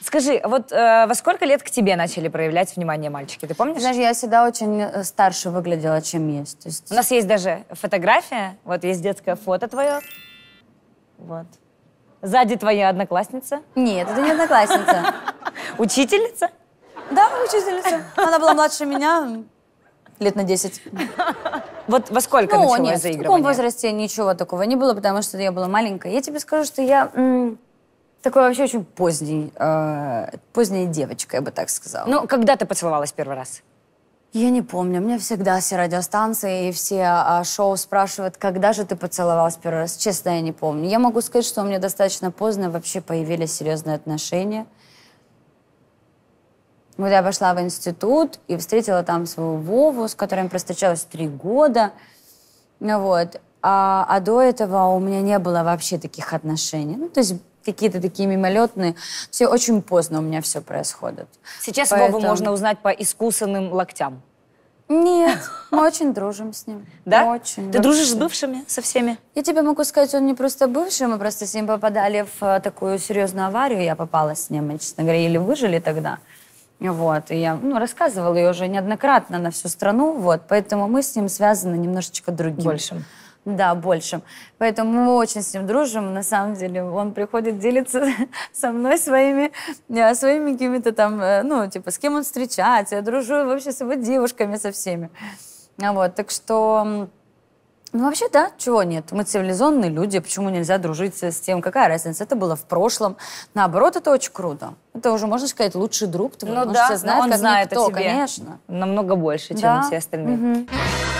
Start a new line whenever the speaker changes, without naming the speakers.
Скажи, вот во сколько лет к тебе начали проявлять внимание мальчики? Ты помнишь?
Знаешь, я всегда очень старше выглядела, чем есть. То есть...
У нас есть даже фотография. Вот есть детское фото твое. Вот. Сзади твоя одноклассница.
Нет, это не одноклассница.
Учительница?
Да, учительница. Она была младше меня лет на 10.
Вот во сколько
Ну,
началось
нет, в
заигрывание?
таком возрасте ничего такого не было, потому что я была маленькая. Я тебе скажу, что я такой вообще очень поздняя девочка, я бы так сказала.
Ну, когда ты поцеловалась первый раз?
Я не помню. Мне всегда все радиостанции и все шоу спрашивают, когда же ты поцеловалась первый раз. Честно, я не помню. Я могу сказать, что у меня достаточно поздно вообще появились серьезные отношения. Вот я пошла в институт и встретила там своего Вову, с которым я простачалась 3 года. Вот. А до этого у меня не было вообще таких отношений. Ну, то есть какие-то такие мимолетные. Все очень поздно у меня все происходит.
Сейчас
Поэтому...
Вову можно узнать по искусанным локтям.
Нет, мы очень дружим с ним.
Да?
Очень.
Ты дружишь с бывшими, со всеми?
Я тебе могу сказать, он не просто бывший, мы просто с ним попадали в такую серьезную аварию. Я попала с ним, мы, честно говоря, еле выжили тогда. Вот, и я рассказывала ее уже неоднократно на всю страну, вот, поэтому мы с ним связаны немножечко другим.
Большим.
Да, большим. Поэтому мы очень с ним дружим. На самом деле он приходит делиться со мной своими какими-то там, с кем он встречается. Я дружу вообще с его девушками, со всеми. Вот, так что... вообще, да, чего нет. Мы цивилизованные люди, почему нельзя дружить с тем? Какая разница? Это было в прошлом. Наоборот, это очень круто. Это уже, можно сказать, лучший друг твой.
Ну
Он
да,
все знает,
он
как
знает
никто,
о тебе
конечно.
намного больше, чем
Да.
все остальные.